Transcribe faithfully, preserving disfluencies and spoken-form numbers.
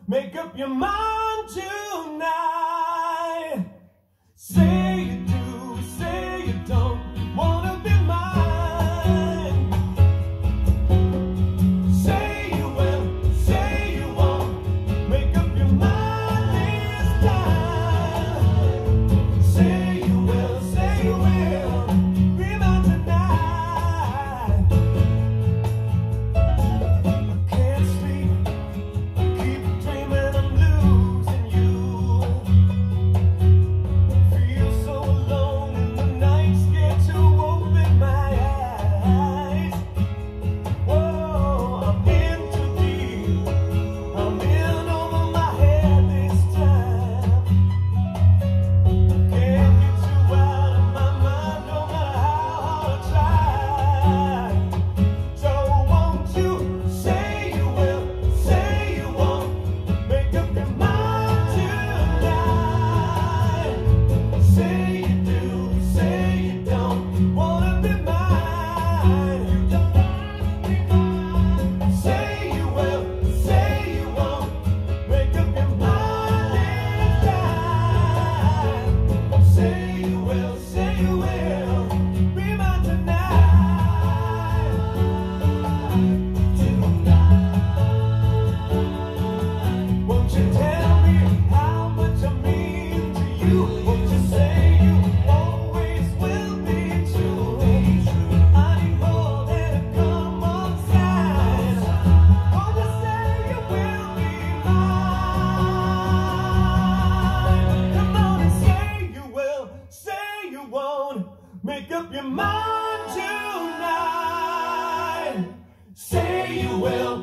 make up your mind tonight. Say you do, say you don't wanna be mine. Say you will, say you won't, make up your mind this time. Say you will, say you will, be mine tonight. I can't sleep, I keep dreaming I'm losing you. Feel so alone in the night, scared to open my eyes. Whoa, I'm in too deep, I'm in over my head this time. Can't get you out of my mind, no matter how hard I try. So won't you say you will, say you won't, make up your mind tonight. Say you do, say you don't wanna be mine. You don't wanna be mine. Say you will, say you won't, make up your mind this time. Say you will, say you will, be mine tonight. Tonight. Won't you tell me how much I mean to you? Won't you say you always will be true? I need more than a come on sign. Won't you say you will be mine? Come on and say you will, say you won't, make up your mind tonight. Say you will,